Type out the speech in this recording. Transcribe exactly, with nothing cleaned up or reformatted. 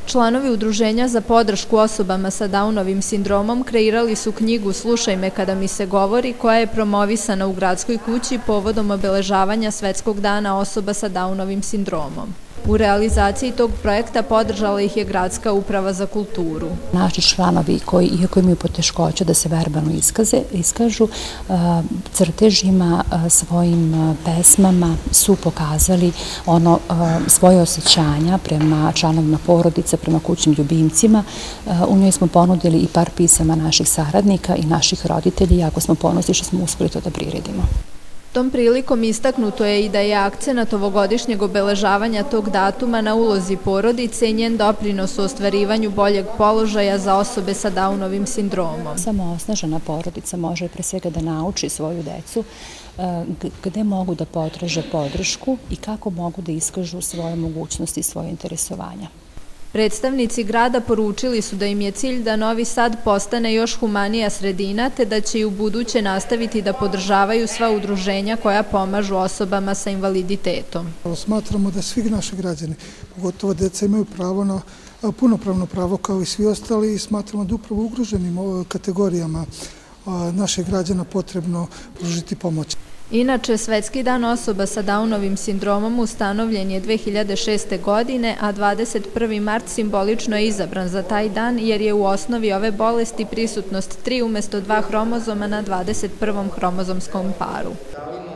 Članovi Udruženja za podršku osobama sa Downovim sindromom kreirali su knjigu "Slušaj me kada mi se govori", koja je promovisana u Gradskoj kući povodom obeležavanja Svetskog dana osoba sa Downovim sindromom. U realizaciji tog projekta podržala ih je Gradska uprava za kulturu. Naši članovi koji, iako imaju poteškoća da se verbalno iskaze, iskažu, crtežima, svojim pesmama su pokazali ono svoje osjećanja prema članovima porodica, prema kućnim ljubimcima. U njoj smo ponudili i par pisama naših saradnika i naših roditelja, jako smo ponosni što smo uspeli to da priredimo. Tom prilikom istaknuto je i da je akcenat ovogodišnjeg obeležavanja tog datuma na ulozi porodice i njen doprinos u ostvarivanju boljeg položaja za osobe sa Downovim sindromom. Samo osnažena porodica može pre svega da nauči svoju decu gde mogu da potraže podršku i kako mogu da iskažu svoje mogućnosti i svoje interesovanja. Predstavnici grada poručili su da im je cilj da Novi Sad postane još humanija sredina, te da će i u buduće nastaviti da podržavaju sva udruženja koja pomažu osobama sa invaliditetom. Smatramo da svi naši građani, pogotovo deca, imaju pravo na punopravno pravo kao i svi ostali i smatramo da upravo ugroženim kategorijama naših građana potrebno pružiti pomoć. Inače, Svetski dan osoba sa Downovim sindromom ustanovljen je dve hiljade šeste. godine, a dvadeset prvi mart simbolično je izabran za taj dan jer je u osnovi ove bolesti prisutnost tri umesto dva hromozoma na dvadeset prvom hromozomskom paru.